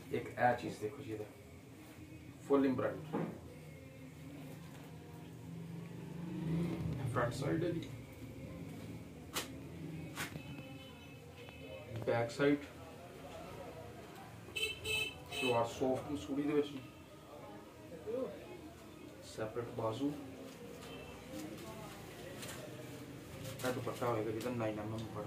एक ए चीज देखो जी, फुल एम्ब्रॉयडरी फ्रंट साइड है जी, बैक साइड सलवार सॉफ्ट सूड़ी दे विच, सैपरेट बाजू, दुपट्टा होएगा जिहदा 9 mm पर।